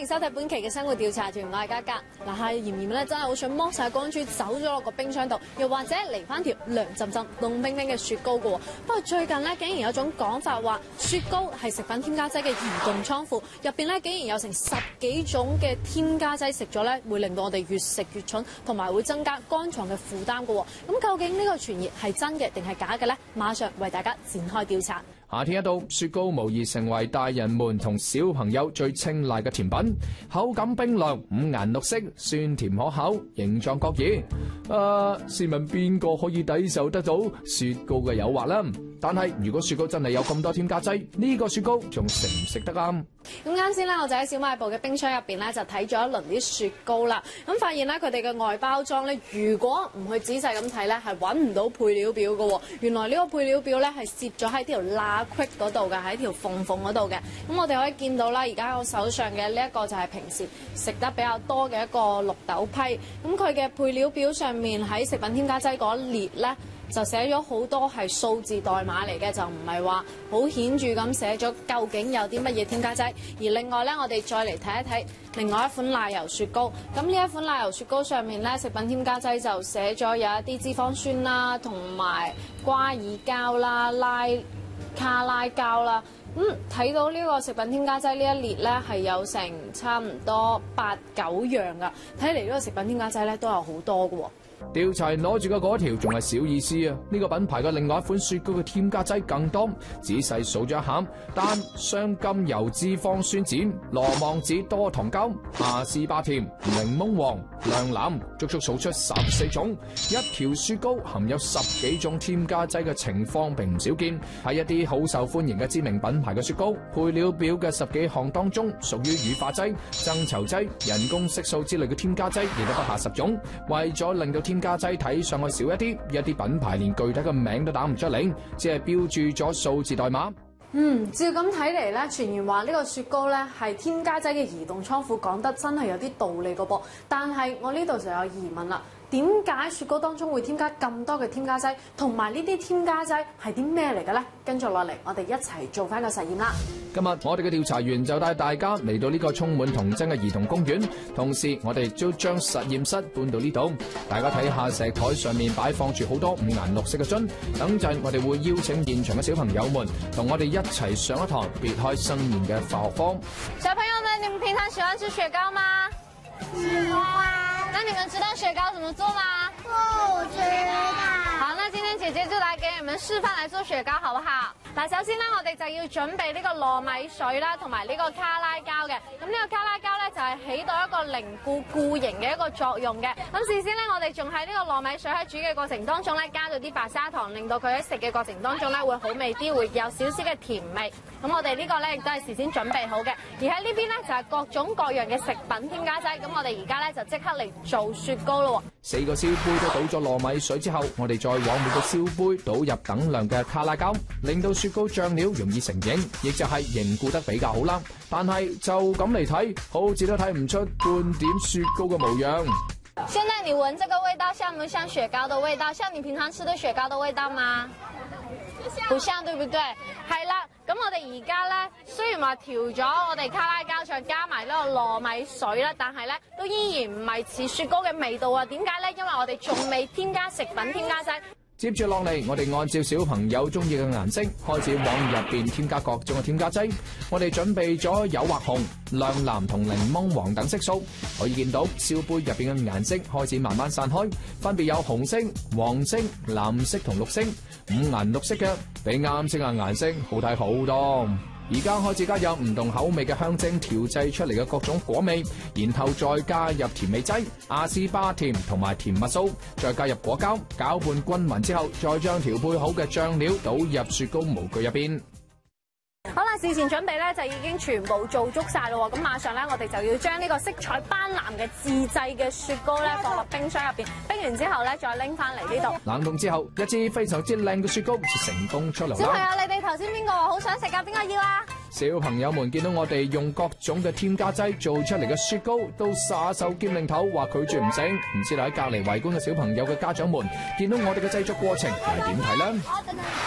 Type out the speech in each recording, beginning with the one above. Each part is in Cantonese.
收睇本期嘅生活調查團，我係嘉嘉。嗱，係炎炎咧，真係好想剝晒乾珠走咗落個冰箱度，又或者嚟翻條涼浸浸、凍冰冰嘅雪糕嘅喎。不過最近咧，竟然有種講法話，雪糕係食品添加劑嘅移動倉庫，入邊咧竟然有成10幾種嘅添加劑，食咗咧會令到我哋越食越蠢，同埋會增加肝臟嘅負擔嘅喎。咁究竟呢個傳言係真嘅定係假嘅咧？馬上為大家展開調查。 夏天一到，雪糕無疑成為大人們同小朋友最青睞嘅甜品，口感冰涼，五顏六色，酸甜可口，形狀各異。試問邊個可以抵受得到雪糕嘅誘惑呢？但係如果雪糕真係有咁多添加劑，呢個雪糕仲食唔食得啱？ 咁啱先啦，我就喺小賣部嘅冰箱入邊咧，就睇咗一輪啲雪糕啦。咁發現咧，佢哋嘅外包裝咧，如果唔去仔細咁睇咧，係揾唔到配料表嘅喎。原來呢個配料表咧係攝咗喺條罅隙嗰度嘅，喺條縫嗰度嘅。咁我哋可以見到啦，而家我手上嘅呢一個就係平時食得比較多嘅一個綠豆批。咁佢嘅配料表上面喺食品添加劑嗰一列咧，就寫咗好多係數字代碼嚟嘅，就唔係話好顯著咁寫咗究竟有啲乜嘢添加劑。而另外咧，我哋再嚟睇一睇另外一款奶油雪糕。咁呢一款奶油雪糕上面咧，食品添加劑就寫咗有一啲脂肪酸啦，同埋瓜爾膠啦、卡拉膠啦。睇到呢個食品添加劑呢一列咧，係有成差唔多8、9樣噶。睇嚟呢個食品添加劑咧都有好多嘅喎。 調查攞住嘅嗰條仲係小意思啊！呢個品牌嘅另外一款雪糕嘅添加劑更多，仔細數咗一下，單雙甘油脂肪酸鹼、羅望子多糖膠、阿斯巴甜、檸檬黃、亮藍，足足數出14種。一條雪糕含有10幾種添加劑嘅情況並唔少見，喺一啲好受歡迎嘅知名品牌嘅雪糕配料表嘅10幾項當中，屬於乳化劑、增稠劑、人工色素之類嘅添加劑亦都不下10種。為咗令到添加劑睇上去少一啲品牌連具體嘅名都打唔出嚟，只係標注咗數字代碼。 照咁睇嚟咧，傳言話呢個雪糕咧係添加劑嘅移動倉庫，講得真係有啲道理個噃。但係我呢度就有疑問啦。點解雪糕當中會添加咁多嘅添加劑？同埋呢啲添加劑係啲咩嚟嘅呢？跟住落嚟，我哋一齊做翻個實驗啦。 今日我哋嘅調查員就帶大家嚟到呢個充滿童真嘅兒童公園，同時我哋都將實驗室搬到呢度。大家睇下石台上面擺放住好多五顏六色嘅樽，等陣我哋會邀請現場嘅小朋友們同我哋一齊上一堂別開生面嘅化學課。 小朋友們，你們平常喜歡吃雪糕嗎？喜歡。那你們知道雪糕怎麼做嗎？ 不知道。 好，那今天姐姐就來給你們示範來做雪糕，好不好？嗱，首先咧，我哋就要準備呢個糯米水啦，同埋呢個卡拉膠嘅。咁呢個卡拉膠咧就係起到一個凝固形嘅一個作用嘅。咁事先咧，我哋仲喺呢個糯米水喺煮嘅過程當中咧，加咗啲白砂糖，令到佢喺食嘅過程當中咧會好味啲，會有少少嘅甜味。咁我哋呢個咧亦都係事先準備好嘅。而喺呢邊咧就係各種各樣嘅食品添加劑。咁我哋而家咧就即刻嚟做雪糕咯。 4個燒杯都倒咗糯米水之後，我哋再往每個燒杯倒入等量嘅卡拉膠，令到雪糕醬料容易成型，亦就係凝固得比較好啦。但係就咁嚟睇，好似都睇唔出半點雪糕嘅模樣。 現在你聞這個味道像唔像雪糕的味道？像你平常吃的雪糕的味道嗎？不像，對不對？係啦，咁我哋而家咧，雖然話調咗我哋卡拉膠再加埋呢個糯米水啦，但係咧都依然唔係似雪糕嘅味道啊！點解咧？因為我哋仲未添加食品添加劑。 接住落嚟，我哋按照小朋友中意嘅顏色，開始往入邊添加各種嘅添加劑。我哋準備咗誘惑紅、亮藍同檸檬黃等色素。可以見到燒杯入邊嘅顏色開始慢慢散開，分別有紅色、黃色、藍色同綠色，五顏六色嘅，比啱先嘅顏色好睇好多。而家開始加入唔同口味嘅香精調製出嚟嘅各種果味，然後再加入甜味劑、阿斯巴甜同埋甜蜜酥，再加入果膠，攪拌均勻之後，再將調配好嘅醬料倒入雪糕模具入邊。 好啦，事前準備咧就已經全部做足晒咯喎，咁馬上咧我哋就要將呢個色彩斑斕嘅自製嘅雪糕咧放落冰箱入邊，冰完之後咧再拎翻嚟呢度。 冷凍之後，一支非常之靚嘅雪糕就成功出爐啦！ 小朋友，你哋頭先邊個話好想食㗎？邊個要啊？ 小朋友們見到我哋用各種嘅添加劑做出嚟嘅雪糕，都耍手兼擰頭話拒絕唔食。唔知道喺隔離圍觀嘅小朋友嘅家長們見到我哋嘅製作過程係點睇呢？ 有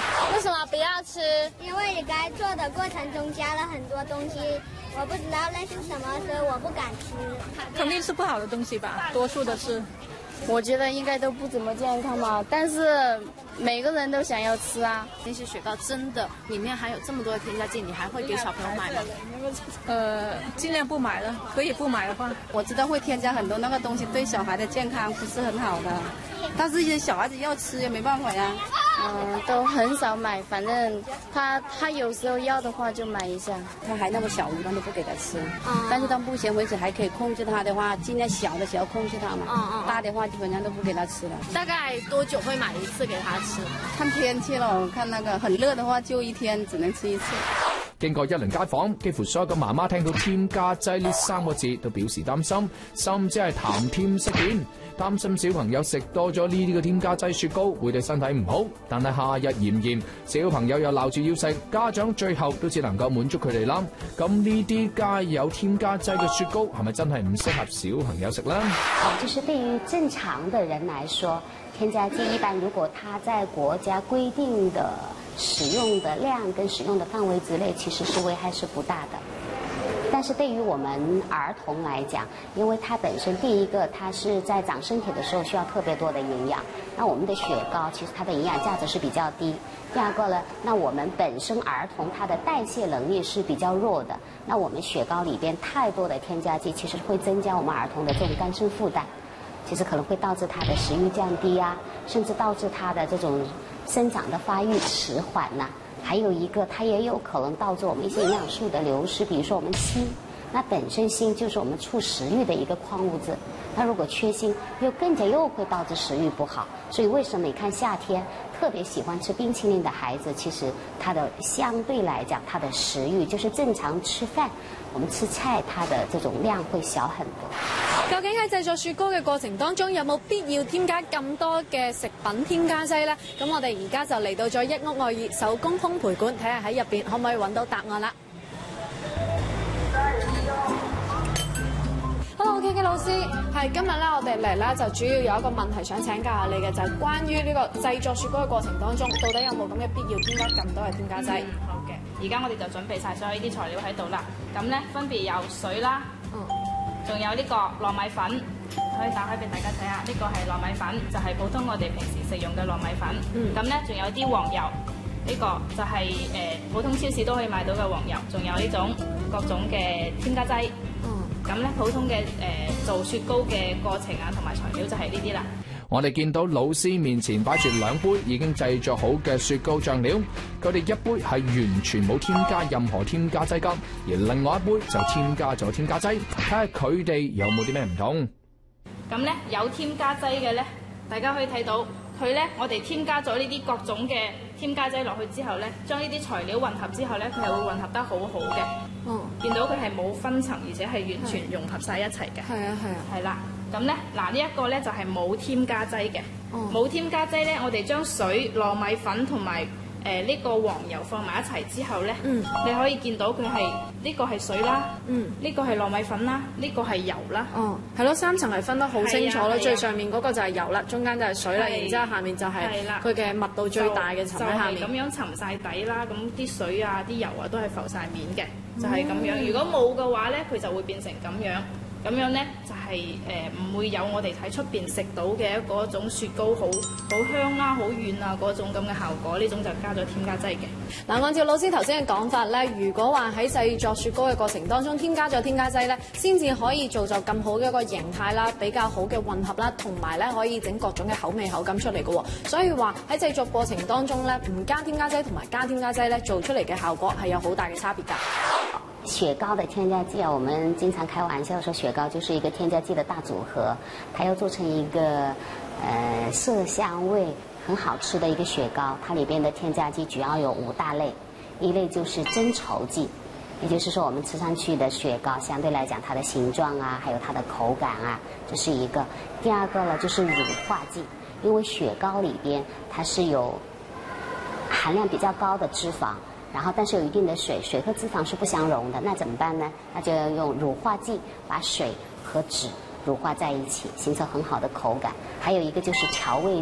什么不要吃？ 因为你在做的过程中加了很多东西，我不知道那是什么，所以我不敢吃。 肯定是不好的东西吧，多数的是。 我觉得应该都不怎么健康吧，但是每个人都想要吃啊。 那些雪糕真的里面含有这么多的添加剂，你还会给小朋友买吗？ 尽量不买了，可以不买的话。 我知道会添加很多那个东西，对小孩的健康不是很好的，但是一些小孩子要吃也没办法呀。都很少买，反正他有时候要的话就买一下。他还那么小，一般都不给他吃。但是到目前为止还可以控制他的话，尽量小的时候控制他嘛。大的话基本上都不给他吃了。 大概多久会买一次给他吃？ 看天氣咯，看那個很熱的話，就一天只能吃一次。 經過一輪街訪，幾乎所有嘅媽媽聽到添加劑呢3個字都表示擔心，甚至係談添色變，擔心小朋友食多咗呢啲嘅添加劑雪糕會對身體唔好。但係夏日炎炎，小朋友又鬧住要食，家長最後都只能夠滿足佢哋啦。咁呢啲加有添加劑嘅雪糕係咪真係唔適合小朋友食呢？ 就是對於正常的人來說，添加劑一般如果它在國家規定的使用的量跟使用的範圍之內，其實是危害是不大的。但是對於我們兒童來講，因為它本身第一個它是在長身體的時候需要特別多的營養，那我們的雪糕其實它的營養價值是比較低。第二個呢，那我們本身兒童它的代謝能力是比較弱的，那我們雪糕裏邊太多的添加劑，其實會增加我們兒童的這種肝腎負擔，其實可能會導致他的食慾降低啊，甚至導致他的這種生長的發育遲緩呐。還有一個，它也有可能導致我們一些營養素的流失，比如說我們鋅，那本身鋅就是我們促食慾的一個礦物質，那如果缺鋅，又會導致食慾不好。所以為什麼你看夏天特別喜歡吃冰淇淋的孩子，其實他的相對來講，他的食慾就是正常吃飯，我們吃菜，它的這種量會小很多。 究竟喺製作雪糕嘅過程當中，有冇必要添加咁多嘅食品添加劑呢？咁我哋而家就嚟到咗一屋愛熱手工烘焙館，睇下喺入邊可唔可以揾到答案啦。Hello，KK 老師，係今日咧，我哋嚟咧就主要有一個問題想請教下你嘅，就係關於呢個製作雪糕嘅過程當中，到底有冇咁嘅必要添加咁多嘅添加劑？ 好嘅，而家我哋就準備晒所有呢啲材料喺度啦。咁咧分別有水啦，仲有呢個糯米粉，可以打開俾大家睇下。呢個係糯米粉，就係普通我哋平時食用嘅糯米粉。咁咧仲有啲黃油，呢個就係普通超市都可以買到嘅黃油，仲有呢種各種嘅添加劑。咁咧普通嘅做雪糕嘅過程啊，同埋材料就係呢啲啦。 我哋見到老師面前擺住2杯已經製作好嘅雪糕醬料，佢哋一杯係完全冇添加任何添加劑㗎，而另外一杯就添加咗添加劑，睇下佢哋有冇啲咩唔同。 咁咧有添加劑嘅咧，大家可以睇到佢咧，我哋添加咗呢啲各種嘅添加劑落去之後咧，將呢啲材料混合之後咧，佢係會混合得好好嘅。見到佢係冇分層，而且係完全融合晒一齊嘅。係啊，係啦。咁咧，嗱呢一個咧就係冇添加劑嘅。冇添加劑咧，我哋將水、糯米粉同埋呢個黃油放埋一齊之後咧，你可以見到佢係呢個係水啦，呢個係糯米粉啦，呢個係油啦。 係咯，3層係分得好清楚咯。最上面嗰個就係油啦，中間就係水啦，然之後下面就係佢嘅密度最大嘅層喺下面。 就係咁樣沉晒底啦，咁啲水啊、啲油啊都係浮晒面嘅，就係咁樣。如果冇嘅話咧，佢就會變成咁樣。咁樣咧就係唔會有我哋喺出邊食到嘅嗰種雪糕好香啦、好軟啊嗰種咁嘅效果，呢種就加咗添加劑嘅。 嗱，按照老師頭先嘅講法咧，如果話喺製作雪糕嘅過程當中添加咗添加劑咧，先至可以造就咁好嘅一個形態啦，比較好嘅混合啦，同埋咧可以整各種嘅口味口感出嚟嘅喎。所以話喺製作過程當中咧，唔加添加劑同埋加添加劑咧，做出嚟嘅效果係有好大嘅差別㗎。 雪糕的添加劑啊，我們經常開玩笑說雪糕就是一個添加劑的大組合，它要做成一個色香味很好吃的一個雪糕，它裏邊的添加劑主要有5大類，一類就是增稠劑，也就是說我們吃上去的雪糕相對來講它的形狀啊，還有它的口感啊，這是一個。第二個呢就是乳化劑，因為雪糕裏邊它是有含量比較高的脂肪，然後但是有一定的水和脂肪是不相容的，那怎麼辦呢？那就要用乳化劑把水和脂乳化在一起，形成很好的口感。還有一個就是調味劑，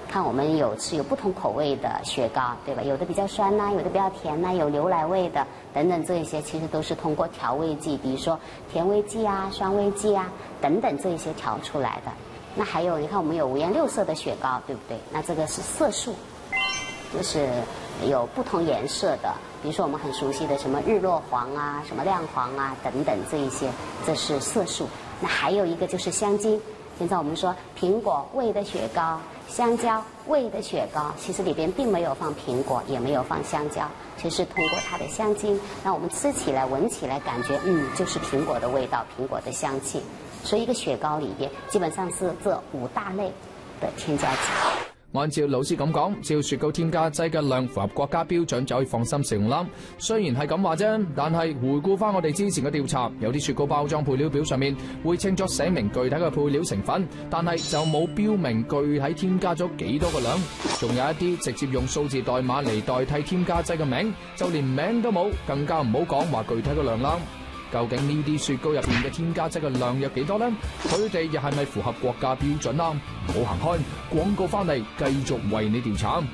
看我们有不同口味的雪糕，对吧？有的比较酸呐，有的比较甜呐，有牛奶味的等等，这一些其实都是通过调味剂，比如说甜味剂啊、酸味剂啊等等这一些调出来的。那还有你看我们有五颜六色的雪糕，对不对？那这个是色素，就是有不同颜色的，比如说我们很熟悉的什么日落黄啊、什么亮黄啊等等这一些，这是色素。那还有一个就是香精。现在我们说苹果味的雪糕、香蕉味的雪糕，其实里边并没有放苹果，也没有放香蕉，其实通过它的香精，让我们吃起来、闻起来感觉就是苹果的味道、苹果的香气。所以一个雪糕里边基本上是这5大类的添加剂。 按照老師咁講，只要雪糕添加劑嘅量符合國家標準，就可以放心食用啦。雖然係咁話啫，但係回顧翻我哋之前嘅調查，有啲雪糕包裝配料表上面會清楚寫明具體嘅配料成分，但係就冇標明具體添加咗幾多個量。仲有一啲直接用數字代碼嚟代替添加劑嘅名，就連名都冇，更加唔好講話具體嘅量啦。究竟呢啲雪糕入邊嘅添加劑嘅量有幾多呢？佢哋又係咪符合國家標準啦？唔好行開，廣告翻嚟繼續為你調查。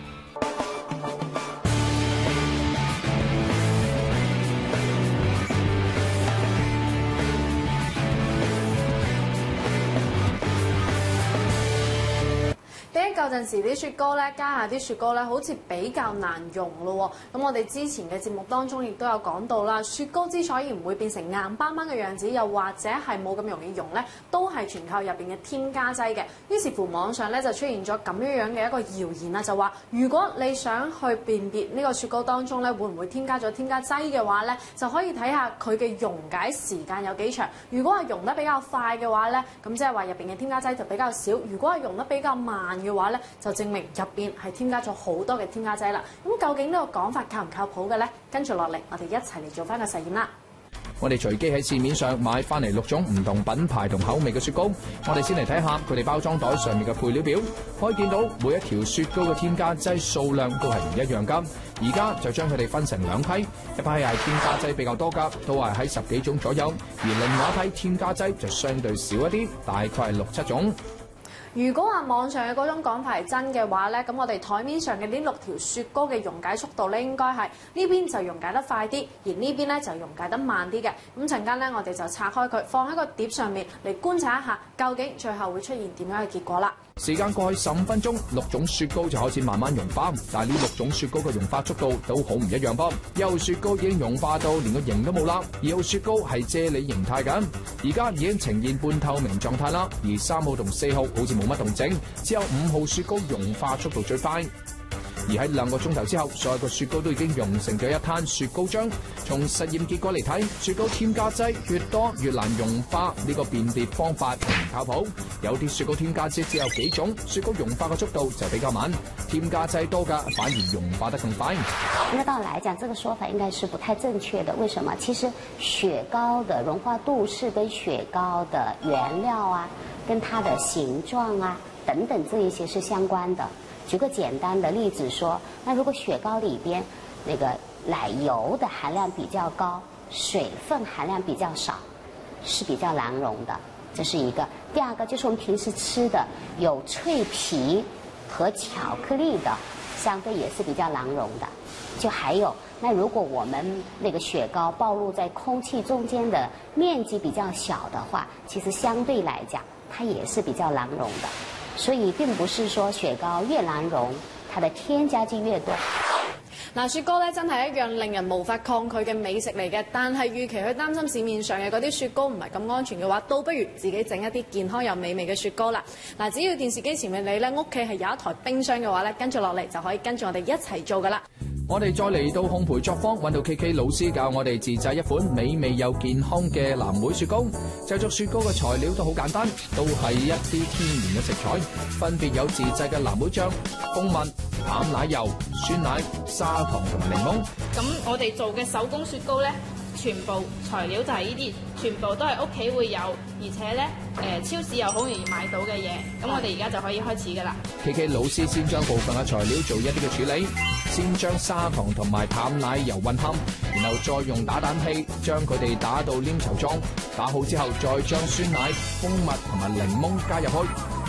舊陣時啲雪糕咧，家下啲雪糕咧，好似比較難溶咯喎。咁我哋之前嘅節目當中亦都有講到啦，雪糕之所以唔會變成硬邦邦嘅樣子，又或者係冇咁容易溶咧，都係全靠入邊嘅添加劑嘅。於是乎網上咧就出現咗咁樣嘅一個謠言啦，就話如果你想去辨別呢個雪糕當中咧會唔會添加咗添加劑嘅話咧，就可以睇下佢嘅溶解時間有幾長。如果係溶得比較快嘅話咧，咁即係話入邊嘅添加劑就比較少；如果係溶得比較慢嘅話咧，就證明入邊係添加咗好多嘅添加劑啦。咁究竟呢個講法靠唔靠譜嘅呢？跟住落嚟，我哋一齊嚟做翻個實驗啦。 我哋隨機喺市面上買翻嚟6種唔同品牌同口味嘅雪糕，我哋先嚟睇下佢哋包裝袋上面嘅配料表，可以見到每一條雪糕嘅添加劑數量都係唔一樣㗎。而家就將佢哋分成2批，一批係添加劑比較多㗎，都係喺10幾種左右，而另外一批添加劑就相對少一啲，大概係6、7種。 如果話網上嘅嗰種講法係真嘅話咧，咁我哋台面上嘅呢6條雪糕嘅溶解速度咧，應該係呢邊就溶解得快啲，而呢邊咧就溶解得慢啲嘅。咁陣間咧，我哋就拆開佢，放喺個碟上面嚟觀察一下，究竟最後會出現點樣嘅結果啦。 時間過去15分鐘，6種雪糕就開始慢慢融化，但係呢6種雪糕嘅融化速度都好唔一樣噃。1號雪糕已經融化到連個形都冇啦，2號雪糕係啫喱形態緊，而家已經呈現半透明狀態啦，而3號同4號好似冇乜動靜，只有5號雪糕融化速度最快。而喺2個鐘頭之後，所有個雪糕都已經溶成咗一灘雪糕漿。從實驗結果嚟睇，雪糕添加劑越多越難融化，呢個辨別方法唔靠譜。有啲雪糕添加劑只有幾種，雪糕融化嘅速度就比較慢；添加劑多嘅反而融化得更快。 那道來講，這個說法應該是不太正確的。為什麼？其實雪糕的融化度是跟雪糕的原料啊、跟它的形狀啊等等這一些是相關的。舉個簡單的例子說，那如果雪糕裏邊那個奶油的含量比較高，水分含量比較少，是比較難溶的，這是一個。第二個就是我們平時吃的有脆皮和巧克力的，相對也是比較難溶的。就還有，那如果我們那個雪糕暴露在空氣中間的面積比較小的話，其實相對來講，它也是比較難溶的。所以並不是說雪糕越難溶，它的添加劑越多。 嗱，雪糕咧真係一樣令人無法抗拒嘅美食嚟嘅，但係與其去擔心市面上嘅嗰啲雪糕唔係咁安全嘅話，倒不如自己整一啲健康又美味嘅雪糕啦。嗱，只要電視機前面你咧屋企係有一台冰箱嘅話咧，跟住落嚟就可以跟住我哋一齊做噶啦。 我哋再嚟到烘焙作坊，揾到 KK 老師教我哋自製一款美味又健康嘅藍莓雪糕。製作雪糕嘅材料都好簡單，都係一啲天然嘅食材，分別有自製嘅藍莓醬、蜂蜜、淡奶油、酸奶、砂糖同埋檸檬。 咁我哋做嘅手工雪糕咧，全部材料就係呢啲，全部都係屋企會有，而且咧超市又好容易買到嘅嘢。咁我哋而家就可以開始噶啦。 KK 老師先將部分嘅材料做一啲嘅處理，先將砂糖同埋淡奶油混合，然後再用打蛋器將佢哋打到黏稠狀。打好之後，再將酸奶、蜂蜜同埋檸檬加入去。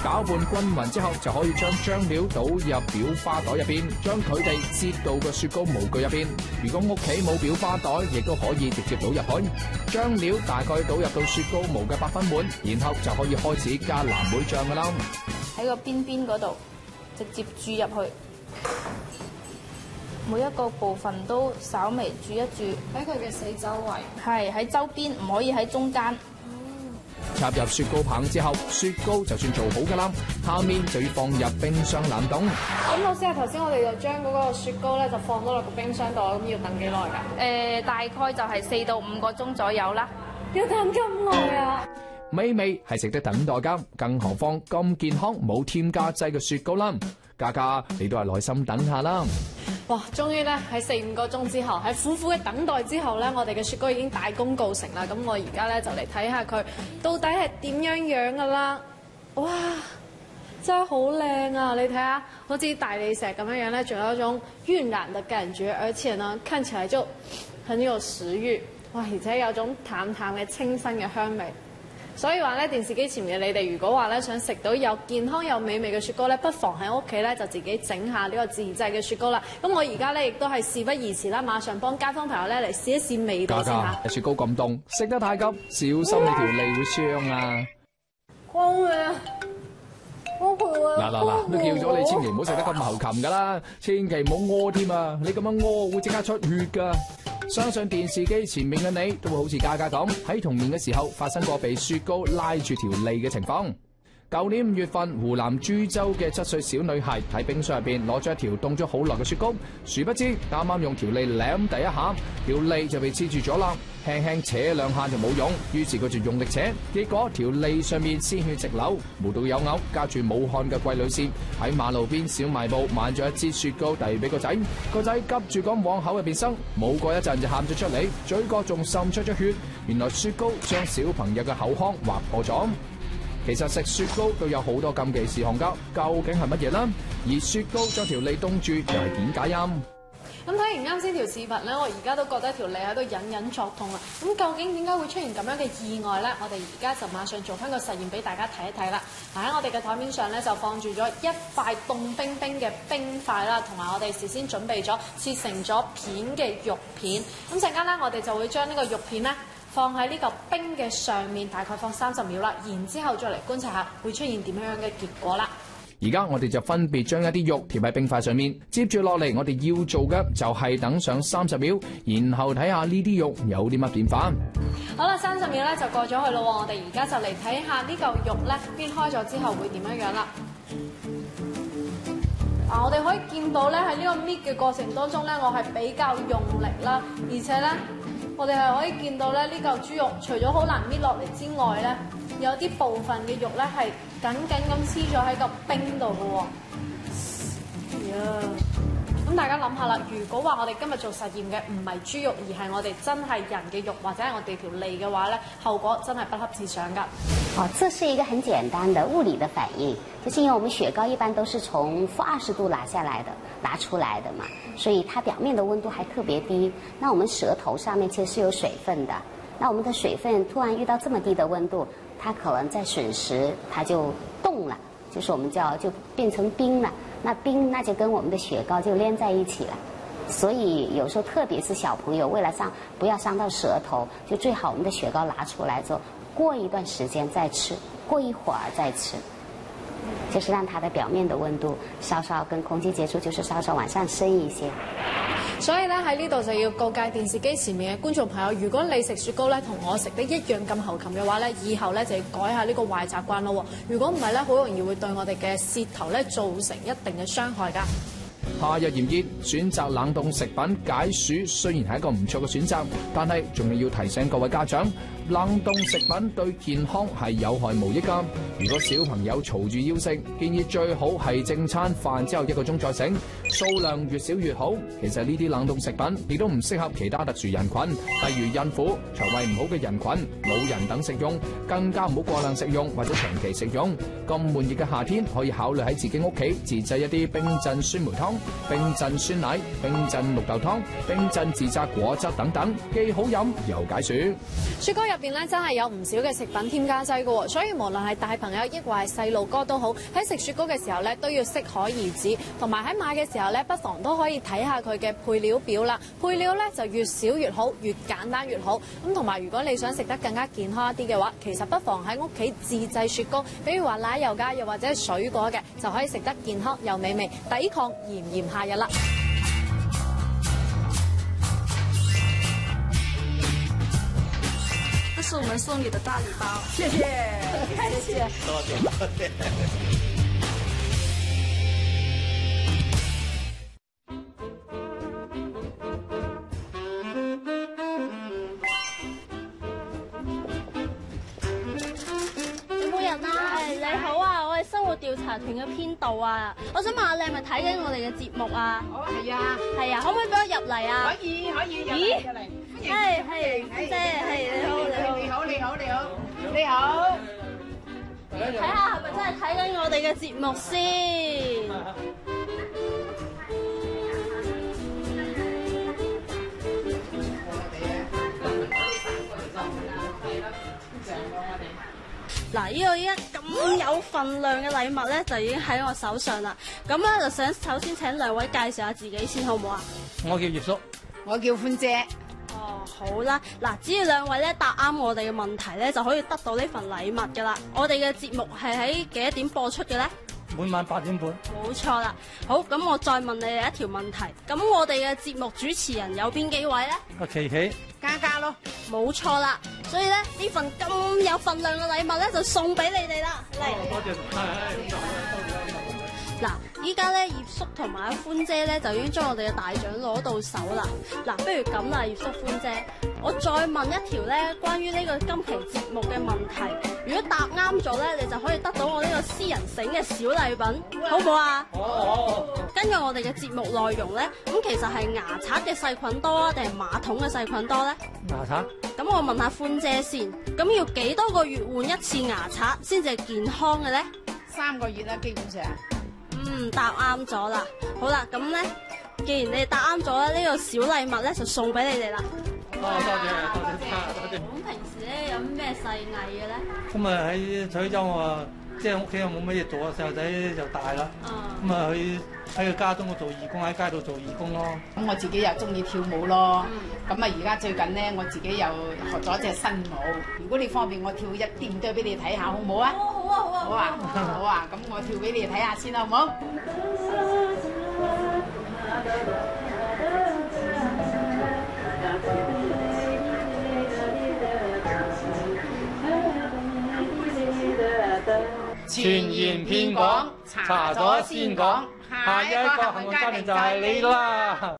攪拌均勻之後，就可以將漿料倒入裱花袋入邊，將佢哋擠到個雪糕模具入邊。如果屋企冇裱花袋，亦都可以直接倒入去。漿料大概倒入到雪糕模嘅8分滿，然後就可以開始加藍莓醬噶啦。 喺個邊邊嗰度直接注入去，每一個部分都稍微注一注喺佢嘅四周圍。 係喺周邊，唔可以喺中間。 插入雪糕棒之後，雪糕就算做好噶啦，下面就要放入冰箱冷凍。 咁老師啊，頭先我哋就將嗰個雪糕咧就放咗落個冰箱度，咁要等幾耐㗎？ 大概就係4到5個鐘左右啦。 要等咁耐啊？ 美味係值得等待㗎，更何況咁健康冇添加劑嘅雪糕啦。嘉嘉，你都係耐心等下啦。 哇！終於咧喺4、5個鐘之後，喺苦苦嘅等待之後咧，我哋嘅雪糕已經大功告成啦。咁我而家咧就嚟睇下佢到底係點樣樣㗎啦。哇！真係好靚啊！你睇下，好似大理石咁樣樣咧，仲有一種暈染嘅感覺，而且呢看起來就很有食慾。哇！而且有種淡淡嘅清新嘅香味。所以話咧，電視機前面嘅你哋，如果話咧想食到有健康有美味嘅雪糕咧，不妨喺屋企咧就自己整下呢個自製嘅雪糕啦。咁我而家咧亦都係事不宜遲啦，馬上幫街坊朋友咧嚟試一試味道先嚇。 雪糕咁凍，食得太急，小心你條脷會傷啊！嗱，都叫咗你千祈唔好食得咁猴擒㗎啦，千祈唔好屙添啊！你咁樣屙會即刻出血㗎。相信電視機前面嘅你都會好似嘉嘉咁，喺童年嘅時候發生過被雪糕拉住條脷嘅情況。舊年5月份，湖南株洲嘅7歲小女孩喺冰箱入邊攞咗一條凍咗好耐嘅雪糕，殊不知啱啱用條脷舐第一下，條脷就被黐住咗啦，輕輕扯兩下就冇用，於是佢就用力扯，結果條脷上面鮮血直流，無獨有偶，家住武漢嘅貴女士喺馬路邊小賣部買咗一支雪糕遞俾個仔，個仔急住咁往口入邊塞，冇過一陣就喊咗出嚟，嘴角仲滲出咗血，原來雪糕將小朋友嘅口腔劃破咗。其實食雪糕都有好多禁忌事項㗎，究竟係乜嘢呢？而雪糕將條脷凍住又係點解呀？ 咁睇完啱先條視頻咧，我而家都覺得條脷喺度隱隱作痛啊！咁究竟點解會出現咁樣嘅意外咧？我哋而家就馬上做翻個實驗俾大家睇一睇啦。喺我哋嘅台面上咧就放住咗一塊凍冰冰嘅冰塊啦，同埋我哋事先準備咗切成咗片嘅肉片。咁陣間咧，我哋就會將呢個肉片咧放喺呢個冰嘅上面，大概放30秒啦，然之後再嚟觀察下會出現點樣嘅結果啦。 而家我哋就分別將一啲肉貼喺冰塊上面，接住落嚟我哋要做嘅就係等上30秒，然後睇下呢啲肉有啲乜變化。 好啦，30秒咧就過咗去咯，我哋而家就嚟睇下呢嚿肉咧搣開咗之後會點樣樣啦。我哋可以見到咧喺呢個搣嘅過程當中咧，我係比較用力啦，而且咧我哋係可以見到咧呢嚿豬肉除咗好難搣落嚟之外咧，有啲部分嘅肉咧係緊緊咁黐咗喺個冰度嘅喎。咁大家諗下啦，如果話我哋今日做實驗嘅唔係豬肉，而係我哋真係人嘅肉或者係我哋條脷嘅話咧，後果真係不堪設想㗎。 這是一個很簡單的物理的反應，就是因為我們雪糕一般都是從-20度拿出來的嘛，所以它表面的溫度還特別低。那我們舌頭上面其實是有水分的，那我們的水分突然遇到這麼低的溫度，它可能在瞬時它就凍了，就是我們就變成冰了。那冰那就跟我們的雪糕就連在一起了。所以有時候特別是小朋友，為了不要傷到舌頭，就最好我們的雪糕拿出來之後，過一段時間再吃，過一會兒再吃，就是讓它的表面的溫度稍稍跟空氣接觸，就是稍稍往上升一些。 所以咧喺呢度就要告誡電視機前面嘅觀眾朋友，如果你食雪糕咧同我食得一樣咁猴擒嘅話咧，以後咧就要改下呢個壞習慣咯。如果唔係咧，好容易會對我哋嘅舌頭咧造成一定嘅傷害㗎。 夏日炎熱，選擇冷凍食品解暑雖然係一個唔錯嘅選擇，但係仲要提醒各位家長，冷凍食品對健康係有害無益㗎。如果小朋友嘈住要食，建議最好係正餐飯之後1個鐘再食，數量越少越好。其實呢啲冷凍食品亦都唔適合其他特殊人群，例如孕婦、腸胃唔好嘅人群、老人等食用，更加唔好過量食用或者長期食用。咁悶熱嘅夏天，可以考慮喺自己屋企自製一啲冰鎮酸梅湯、冰鎮酸奶、冰鎮綠豆湯、冰鎮自榨果汁等等，既好飲又解暑。 雪糕入邊咧真係有唔少嘅食品添加劑㗎喎，所以無論係大朋友，抑或係細路哥都好，喺食雪糕嘅時候咧都要適可而止，同埋喺買嘅時候咧，不妨都可以睇下佢嘅配料表啦。配料咧就越少越好，越簡單越好。咁同埋如果你想食得更加健康一啲嘅話，其實不妨喺屋企自製雪糕，比如話奶油㗎，又或者係水果嘅，就可以食得健康又美味，抵抗炎炎夏日啦。 這是我們送你的大禮包，謝謝，謝謝，多謝，多謝。 你好啊，我係生活調查團嘅編導啊，我想問下你係咪睇緊我哋嘅節目啊？ 哦，係啊，係啊，可唔可以俾我入嚟啊？ 可以，可以入嚟。 咦？係，姐，係你好， 你好，你好，你好，你好。 睇下係咪真係睇緊我哋嘅節目先？嗱，呢個依家咁有份量嘅禮物咧，就已經喺我手上啦。咁咧就想首先請兩位介紹下自己先，好唔好啊？ 我叫葉叔，我叫歡姐。 哦，好啦，嗱，只要兩位咧答啱我哋嘅問題咧，就可以得到呢份禮物噶啦。我哋嘅節目係喺幾多點播出嘅咧？ 每晚8點半。冇錯啦。好，咁我再問你哋一條問題。咁我哋嘅節目主持人有邊幾位咧？ 個琪琪、嘉嘉咯。 冇錯啦。所以咧呢份咁有份量嘅禮物咧，就送俾你哋啦。嚟。多謝。嗱，依家咧葉叔同埋阿歡姐咧就已經將我哋嘅大獎攞到手啦。嗱，不如咁啦，葉叔歡姐，我再問一條咧關於呢個今期節目嘅問題，如果答啱咗咧，你就可以得到我呢個私人繩嘅小禮品，好唔好啊？好。根據我哋嘅節目內容咧，咁其實係牙刷嘅細菌多啊，定係馬桶嘅細菌多咧？ 牙刷。咁我問下歡姐先，咁要幾多個月換一次牙刷先至係健康嘅咧 ？3個月啦，基本上。 答啱咗啦。好啦，咁咧，既然你哋答啱咗咧，呢個小禮物咧就送俾你哋啦。多謝。咁平時咧有咩細藝嘅咧？ 咁啊喺徐州啊，即係屋企又冇乜嘢做啊，細路仔就大啦。咁啊去喺個家中度做義工，喺街度做義工咯。咁我自己又中意跳舞咯。咁啊而家最近咧，我自己又學咗隻新舞。如果你方便，我跳一啲都俾你睇下，好唔好啊？好啊，好啊，咁我跳俾你睇下先，好唔好？傳言騙講，查咗先講，下一個幸運嘉賓就係你啦！